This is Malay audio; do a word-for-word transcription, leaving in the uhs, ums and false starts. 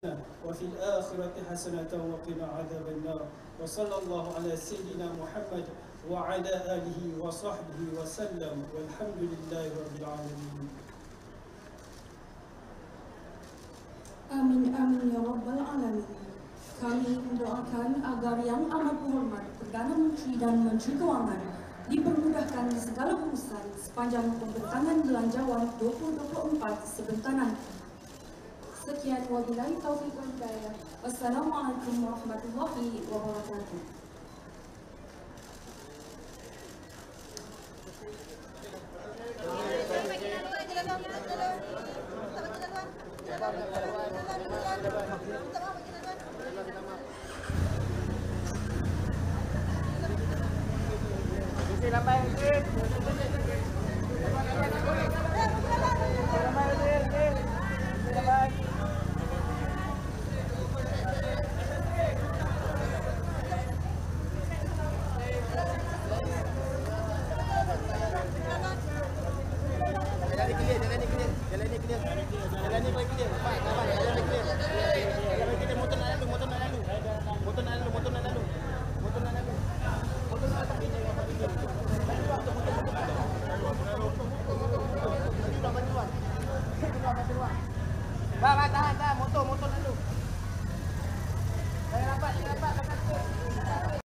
وفي الآخرة حسنة وقنا عذاب النار وصلى الله على سيدنا محمد وعلى آله وصحبه وسلم والحمد لله رب العالمين. Amin amin ya rabbal alamin. Kami mendoakan agar yang amat berhormat Perdana Menteri dan Menteri Kewangan dipermudahkan di segala urusan sepanjang pembentangan belanjawan dua ribu dua puluh empat sebentar nanti. Sekian wabillahi taufiq wal hidayah. Wassalamualaikum warahmatullahi wabarakatuh. Lambai sikit. Ba, ba, tahan.